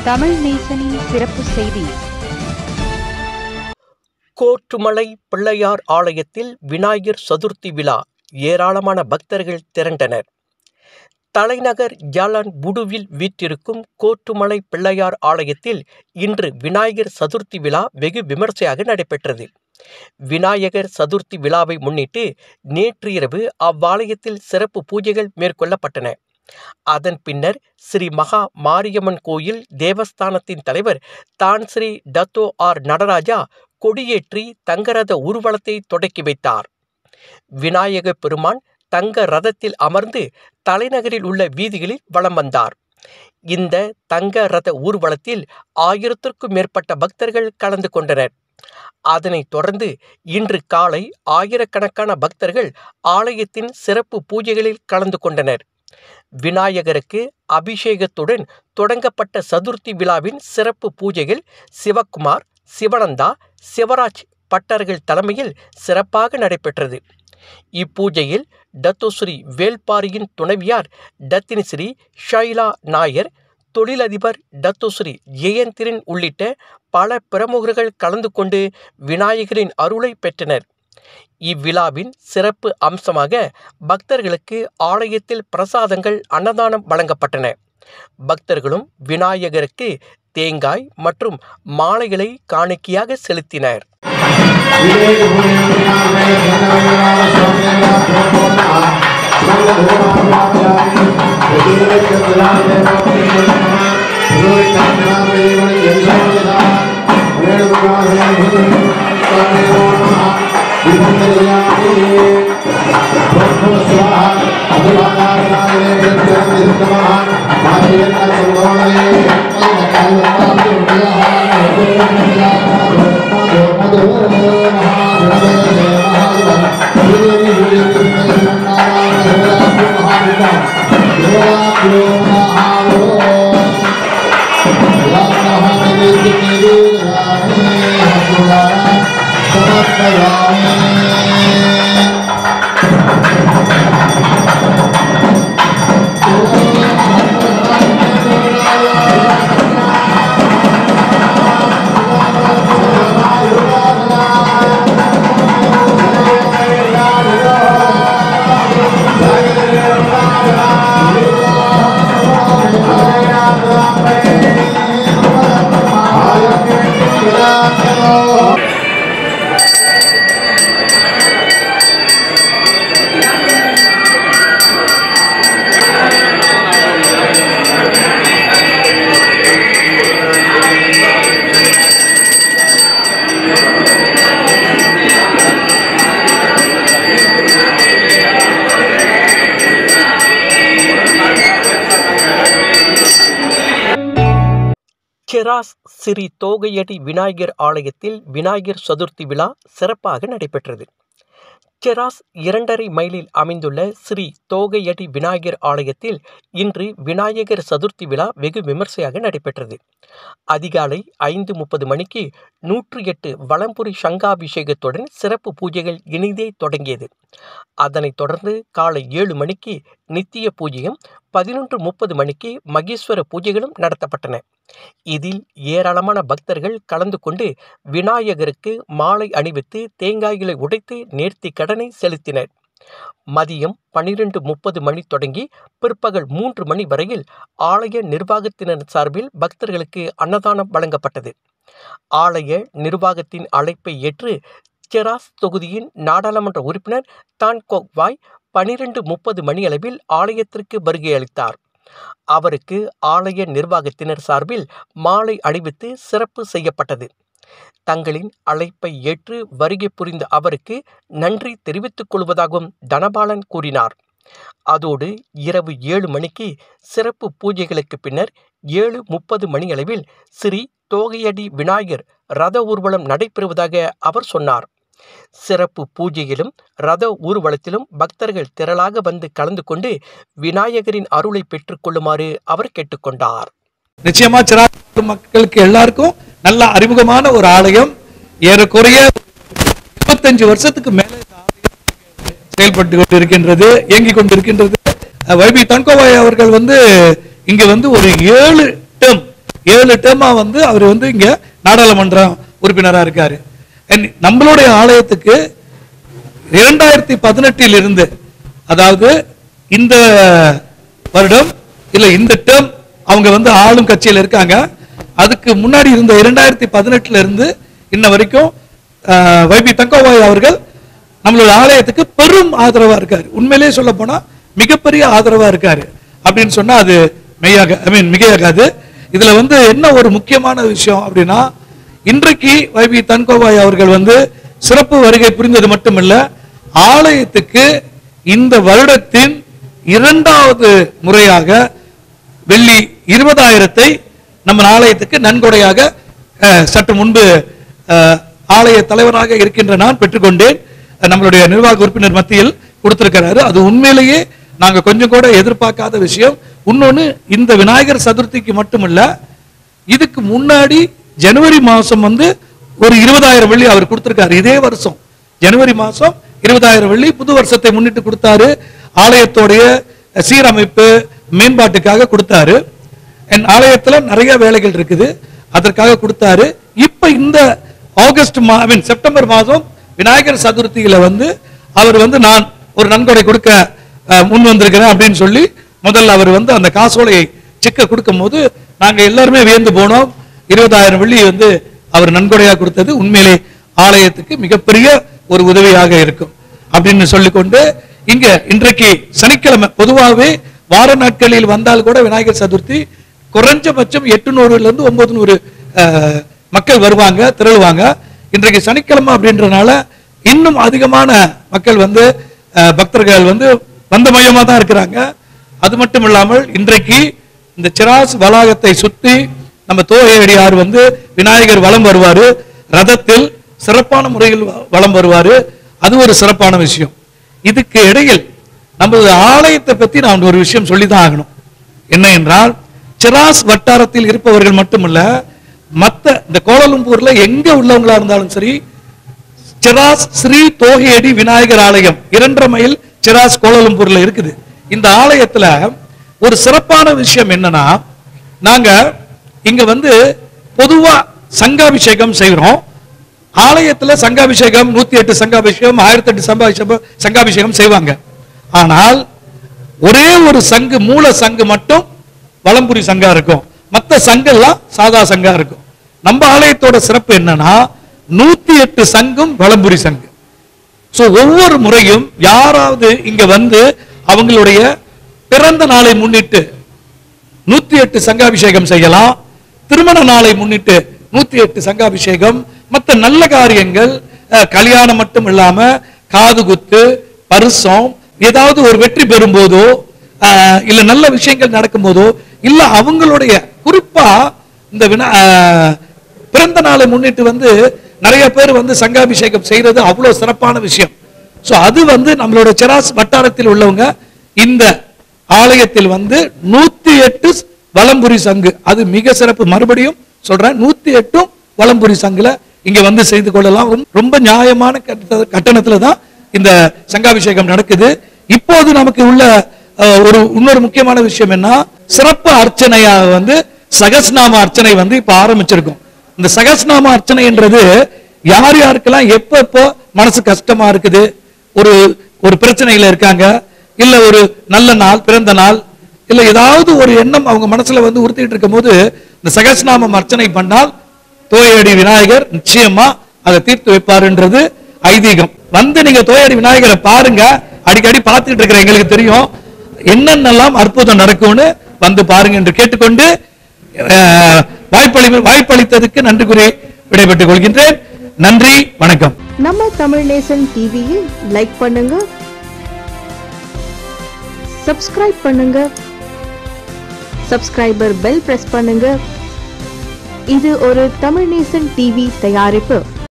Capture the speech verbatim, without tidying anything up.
தமிழ் நேசனின் சிறப்பு செய்தி. கோட்டுமலை பிள்ளையார் ஆலயத்தில் விநாயகர் சதுர்த்தி விழா, ஏராளமான பக்தர்கள் திரண்டனர். தலைநகர் ஜாலான் புடுவில் வீற்றிருக்கும் கோட்டுமலை பிள்ளையார் ஆலயத்தில் இன்று விநாயகர் சதுர்த்தி விழா வெகு விமர்சையாக நடைபெற்றது. விநாயகர் சதுர்த்தி விழாவை முன்னிட்டு நேற்று இரவு அவ்வாலயத்தில் சிறப்பு பூஜைகள் மேற்கொள்ளப்பட்டன. அதன் பின்னர் ஸ்ரீ மகா மாரியம்மன் கோயில் தேவஸ்தானத்தின் தலைவர் தான் ஸ்ரீ டத்தோ ஆர் நடராஜா கொடியேற்றி தங்கரத ஊர்வலத்தை தொடக்கி வைத்தார். விநாயக பெருமான் தங்க ரதத்தில் அமர்ந்து தலைநகரில் உள்ள வீதிகளில் வலம் வந்தார். இந்த தங்க ரத ஊர்வலத்தில் ஆயிரத்திற்கும் மேற்பட்ட பக்தர்கள் கலந்து கொண்டனர். அதனைத் தொடர்ந்து இன்று காலை ஆயிரக்கணக்கான பக்தர்கள் ஆலயத்தின் சிறப்பு பூஜைகளில் கலந்து கொண்டனர். விநாயகருக்கு அபிஷேகத்துடன் தொடங்கப்பட்ட சதுர்த்தி விழாவின் சிறப்பு பூஜைகள் சிவக்குமார், சிவனந்தா, சிவராஜ் பட்டர்கள் தலைமையில் சிறப்பாக நடைபெற்றது. இப்பூஜையில் டத்தோஸ்ரீ வேல்பாரியின் துணைவியார் டத்தினிஸ்ரீ ஷைலா நாயர், தொழிலதிபர் டத்தோஸ்ரீ ஜெயந்திரன் உள்ளிட்ட பல பிரமுகர்கள் கலந்து கொண்டு விநாயகரின் அருளை பெற்றனர். இவ்விழாவின் சிறப்பு அம்சமாக பக்தர்களுக்கு ஆலயத்தில் பிரசாதங்கள் அன்னதானம் வழங்கப்பட்டன. பக்தர்களும் விநாயகருக்கு தேங்காய் மற்றும் மாலைகளை காணிக்கையாக செலுத்தினர். செராஸ் ஸ்ரீ தோகையடி விநாயகர் ஆலயத்தில் விநாயகர் சதுர்த்தி விழா சிறப்பாக நடைபெற்றது. செராஸ் இரண்டரை மைலில் அமைந்துள்ள ஸ்ரீ தோகையடி விநாயகர் ஆலயத்தில் இன்று விநாயகர் சதுர்த்தி விழா வெகு விமர்சையாக நடைபெற்றது. அதிகாலை ஐந்து முப்பது மணிக்கு நூற்றி எட்டு வலம்புரி சங்காபிஷேகத்துடன் சிறப்பு பூஜைகள் இனிதே தொடங்கியது. அதனைத் தொடர்ந்து காலை ஏழு மணிக்கு நித்திய பூஜையும், பதினொன்று முப்பது மணிக்கு மகேஸ்வர பூஜைகளும் நடத்தப்பட்டன. இதில் ஏராளமான பக்தர்கள் கலந்து கொண்டு விநாயகருக்கு மாலை அணிவித்து தேங்காய்களை உடைத்து நேர்த்தி கடனை செலுத்தினர். மதியம் பனிரெண்டு முப்பது மணி தொடங்கி பிற்பகல் மூன்று மணி வரையில் ஆலய நிர்வாகத்தினர் சார்பில் பக்தர்களுக்கு அன்னதானம் வழங்கப்பட்டது. ஆலய நிர்வாகத்தின் அழைப்பை ஏற்று செராஸ் தொகுதியின் நாடாளுமன்ற உறுப்பினர் தான் கோக் வாய் பனிரெண்டு முப்பது மணியளவில் ஆலயத்திற்கு வருகை அளித்தார். அவருக்கு ஆலய நிர்வாகத்தினர் சார்பில் மாலை அணிவித்து சிறப்பு செய்யப்பட்டது. தங்களின் அழைப்பை ஏற்று வருகை புரிந்த அவருக்கு நன்றி தெரிவித்துக் கொள்வதாகவும் தனபாலன் கூறினார். அதோடு இரவு ஏழு மணிக்கு சிறப்பு பூஜைகளுக்கு பின்னர் ஏழு முப்பது மணியளவில் ஸ்ரீ தோகையடி விநாயகர் ரத ஊர்வலம் நடைபெறுவதாக அவர் சொன்னார். சிறப்பு பூஜையிலும் ரத ஊர்வலத்திலும் பக்தர்கள் திரளாக வந்து கலந்து கொண்டு விநாயகரின் அருளை பெற்றுக் கொள்ளுமாறு அவர் கேட்டுக்கொண்டார். நிச்சயமா சிராஸ் மக்களுக்கு எல்லாருக்கும் நல்ல அறிமுகமான ஒரு ஆலயம். ஏறக்குறைய இருபத்தஞ்சு வருஷத்துக்கு மேல செயல்பட்டு கொண்டிருக்கின்றது, இயங்கிக் கொண்டிருக்கின்றது. வைபி தன்கோவாய் அவர்கள் வந்து இங்க வந்து ஒரு ஏழு டேர்ம் ஏழு டேர்மா வந்து அவர் வந்து இங்க நாடாளுமன்ற உறுப்பினரா இருக்காரு. நம்மளுடைய ஆலயத்துக்கு இரண்டாயிரத்தி பதினெட்டில் இருந்து, அதாவது இந்த வருடம் இல்ல இந்த டேர்ம் அவங்க வந்து ஆளும் கட்சியில் இருக்காங்க. அதுக்கு முன்னாடி இருந்த இரண்டாயிரத்தி பதினெட்டுல இருந்து இன்ன வரைக்கும் வைபி தங்கோபாய் அவர்கள் நம்மளுடைய ஆலயத்துக்கு பெரும் ஆதரவா இருக்காரு. உண்மையிலேயே சொல்ல போனா மிகப்பெரிய ஆதரவா இருக்காரு அப்படின்னு சொன்னா அது மெய்யாக ஐ மீன் மிகையாகாது. இதுல வந்து என்ன ஒரு முக்கியமான விஷயம் அப்படின்னா, இன்றைக்கு வைபி தங்கோபாய் அவர்கள் வந்து சிறப்பு வருகை புரிந்தது மட்டுமல்ல, ஆலயத்துக்கு இந்த வருடத்தின் இரண்டாவது முறையாக வெள்ளி இருபதாயிரத்தை நம்ம ஆலயத்துக்கு நன்கொடையாக சற்று முன்பு ஆலய தலைவராக இருக்கின்ற நான் பெற்றுக்கொண்டேன். நம்மளுடைய நிர்வாக உறுப்பினர் மத்தியில் கொடுத்திருக்கிறாரு. அது உண்மையிலேயே நாங்க கொஞ்சம் கூட எதிர்பார்க்காத விஷயம். இன்னொன்னு, இந்த விநாயகர் சதுர்த்திக்கு மட்டுமல்ல, இதுக்கு முன்னாடி ஜனவரி மாசம் வந்து ஒரு இருபதாயிரம் வெள்ளி அவர் கொடுத்திருக்காரு. இதே வருஷம் ஜனவரி மாசம் இருபதாயிரம் வெள்ளி புது வருஷத்தை முன்னிட்டு கொடுத்தாரு. ஆலயத்தோடைய சீரமைப்பு மேம்பாட்டுக்காக கொடுத்தாரு. என் ஆலயத்துல நிறைய வேலைகள் இருக்குது, அதற்காக கொடுத்தாரு. இப்ப இந்த ஆகஸ்ட் ஐ மீன் செப்டம்பர் மாதம் விநாயகர் சதுர்த்தியில வந்து அவர் வந்து நான் ஒரு நன்கொடை கொடுக்க முன் வந்திருக்கிறேன் அப்படின்னு சொல்லி முதல்ல அவர் வந்து அந்த காசோலையை செக்க கொடுக்கும் போது நாங்க எல்லாருமே வியந்து போனோம். இருபதாயிரம் வெள்ளி வந்து அவர் நன்கொடையா கொடுத்தது உண்மையிலே ஆலயத்துக்கு மிகப்பெரிய ஒரு உதவியாக இருக்கும் அப்படின்னு சொல்லிக்கொண்டு, இங்க இன்றைக்கு சனிக்கிழமை பொதுவாகவே வார நாட்களில் வந்தால் கூட விநாயகர் சதுர்த்தி குறைஞ்சபட்சம் எட்டுநூறுல இருந்து ஒன்பது நூறு மக்கள் வருவாங்க, திரளுவாங்க. இன்றைக்கு சனிக்கிழமை அப்படின்றனால இன்னும் அதிகமான மக்கள் வந்து பக்தர்கள் வந்து வந்த மையமா தான் இருக்கிறாங்க. அது மட்டும் இல்லாமல் இன்றைக்கு இந்த சிராஸ் வளாகத்தை சுத்தி நம்ம தோகையடியார் வந்து விநாயகர் வலம் வருவாரு, ரதத்தில் சிறப்பான முறையில் வலம் வருவாரு. அது ஒரு சிறப்பான விஷயம். இதுக்கு இடையில் நமது ஆலயத்தை பத்தி நான் ஒரு விஷயம் சொல்லிதான் ஆகணும். என்ன என்றால், சிராஸ் வட்டாரத்தில் இருப்பவர்கள் மட்டுமல்ல, மற்ற இந்த கோலாலம்பூர்ல எங்க உள்ளவங்களா இருந்தாலும் சரி, சிராஸ் ஸ்ரீ தோகையடி விநாயகர் ஆலயம் இரண்டரை மைல் சிராஸ் கோலாலம்பூர்ல இருக்குது. இந்த ஆலயத்துல ஒரு சிறப்பான விஷயம் என்னன்னா, நாங்க இங்க வந்து பொதுவா சங்காபிஷேகம் செய்கிறோம். ஆலயத்துல சங்காபிஷேகம் நூத்தி எட்டு சங்காபிஷேகம் ஆயிரத்தி எட்டு சங்காபிஷேகம் சங்காபிஷேகம் செய்வாங்க. ஆனால் ஒரே ஒரு சங்கு மூல சங்கு மட்டும் வலம்புரி சங்கா இருக்கும், மற்ற சங்கெல்லாம் சாதா சங்கா இருக்கும். நம்ம ஆலயத்தோட சிறப்பு என்னன்னா, நூத்தி எட்டு சங்கும் வலம்புரி சங்கு. சோ ஒவ்வொரு முறையும் யாராவது இங்க வந்து அவங்களுடைய பிறந்த நாளை முன்னிட்டு நூத்தி எட்டு சங்காபிஷேகம் செய்யலாம், திருமண நாளை முன்னிட்டு நூத்தி எட்டு சங்காபிஷேகம், மற்ற நல்ல காரியங்கள், கல்யாணம் மட்டும் இல்லாம காது குத்து, பரிசம், ஏதாவது ஒரு வெற்றி பெறும் போதோ இல்ல நல்ல விஷயங்கள் நடக்கும் போதோ இல்ல அவங்களுடைய குறிப்பா இந்த பிறந்த நாளை முன்னிட்டு வந்து நிறைய பேர் வந்து சங்காபிஷேகம் செய்யறது அவ்வளவு சிறப்பான விஷயம். சோ அது வந்து நம்மளோட சிராஸ் வட்டாரத்தில் உள்ளவங்க இந்த ஆலயத்தில் வந்து நூத்தி எட்டு வலம்புரி சங்கு, அது மிக சிறப்பு. மறுபடியும் சொல்றேன், நூத்தி எட்டும் வலம்புரி சங்குல இங்க வந்து செய்து கொள்ளலாம். ரொம்ப நியாயமான கட்டணத்துல தான் இந்த சங்காபிஷேகம் நடக்குது. இப்போது நமக்கு உள்ள ஒரு இன்னொரு முக்கியமான விஷயம் என்ன, சிறப்பு அர்ச்சனையா வந்து சகஸ்நாம அர்ச்சனை வந்து இப்ப ஆரம்பிச்சிருக்கோம். இந்த சகஸ்நாம அர்ச்சனை என்றது யார் யாருக்கெல்லாம் எப்ப எப்போ மனசு கஷ்டமா இருக்குது, ஒரு ஒரு பிரச்சனையில இருக்காங்க, இல்ல ஒரு நல்ல நாள், பிறந்த நாள், இல்ல ஏதாவது ஒரு எண்ணம் அவங்க மனசுல வந்து உறுத்திட்டு இருக்கும் போது இந்த சகஸ்நாமம் அர்ச்சனை பண்ணால் தோயடி விநாயகர் நிச்சயமா அதை தீர்த்து வைப்பாருன்றது ஐதீகம். வந்து நீங்க தோயடி விநாயகரை பாருங்க, அடிக்கடி பார்த்துட்டு இருக்கிற எங்களுக்கு தெரியும் என்னென்னலாம் அற்புதம் நடக்கும்னு, வந்து பாருங்க என்று கேட்டுக்கொண்டு வாய்ப்பளி வாய்ப்பளித்ததுக்கு நன்றி கூறி விடைபெற்றுக் கொள்கின்றேன். நன்றி, வணக்கம். நம்ம தமிழ் நேசன் டிவியை லைக் பண்ணுங்க, சப்ஸ்கிரைப் பண்ணுங்க, சப்ஸ்கிரைபர் பெல் பிரஸ் பண்ணுங்க. இது ஒரு தமிழ் நேசன் டிவி தயாரிப்பு.